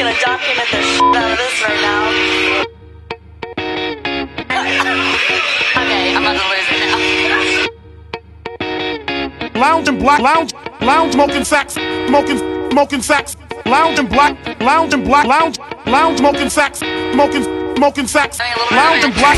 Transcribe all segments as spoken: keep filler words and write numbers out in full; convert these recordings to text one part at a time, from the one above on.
gonna document the shit out of this right now. Okay, I'm about to lose it now. Lounge in black, lounge, lounge, smoking sacks, smoking, smoking sacks. Lounge in black, lounge in black, lounge, lounge, smoking sacks, smoking, smoking sacks. Lounge in black.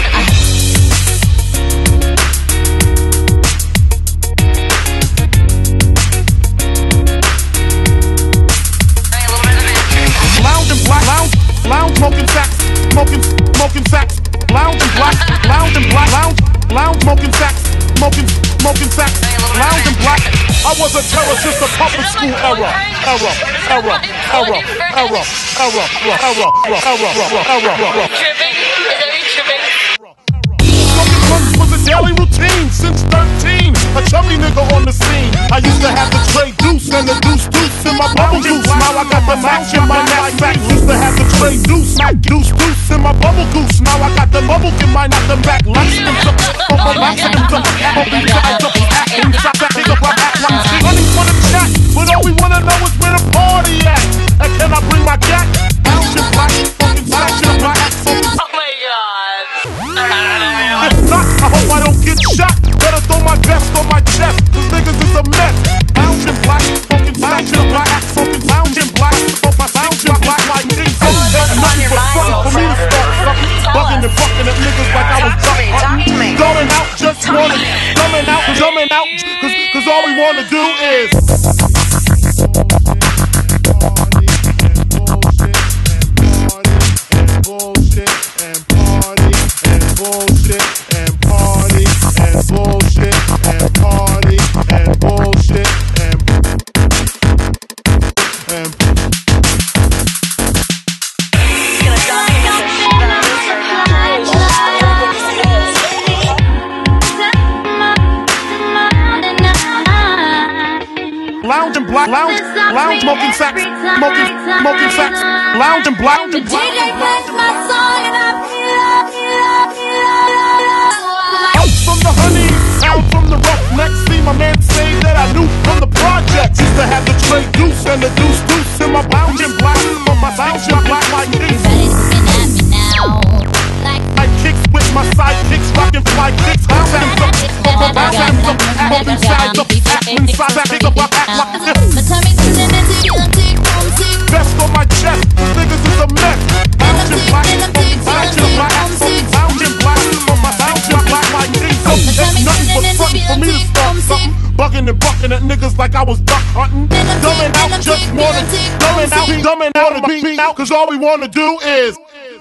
Lounge in black, lounge, lounge, smoking sacks, smoking, smoking sacks. Lounge in black, lounge in black, lounge, lounge, smoking sacks, smoking, smoking sacks. Lounge in black. I was a terror since the public school era, era, era, era, era, era, era, era, era. Tripping? Is that you tripping? Smoking blunts was a daily routine since thirteen. A chummy nigga on the scene. I used to have the tray deuce and the deuce deuce in my bubble goose. Now I got the match in my knapsack. Used to have the tray deuce, smack deuce deuce in my bubble goose. Now I got the bubble in my knock them back. Lunch them up, up, up, lunch them up, open sides up, acting, shot that nigga up, act one. Honey wanna chat, but all we wanna know is where the party at. And can I bring my cat? Lounge in black, fucking sack in black, fucking. Oh my god. If not, I hope I don't get shot. Better throw my vest on my chest, cause niggas is a mess. Lounge in black, fucking sack in black, fucking lounge in black, fuck my lounge in black like this. Ain't nothing but fun for me to start something. Bugging and fucking at niggas like I was duck hunting. Going out, just wanna, coming out, coming out, cause, cause all we wanna do is bullshit and party and bullshit and party and bullshit and party and bullshit and and lounge and black, lounge, lounge, smoking sacks, smoking, smoking sacks, lounge and black. The D J plays my song and I feel up, feel up, feel up. Out from the honey, out from the roughnecks. See my man say that I knew from the project. Used to have the tray deuce and the deuce deuce in my lounge and black, but my lounge and black like this. Everybody's looking at me now. Like I kicks with my sidekicks, rockin' fly kicks, bounce hands up, bounce hands up, bumping sides up, acting sides, act up, act like this. my tummy's turning into the tick, boom, tick. Vest on my chest, these niggas is a mess. Lounge and black, lounge and black, lounge and black, but my lounge and black like this. Ain't nothing but fun for me to start something. Bugging and bucking at niggas like I was duck hunting. Dumbing out, just wanna, dumbing out, dumbing out, and beat out, cause all we wanna do is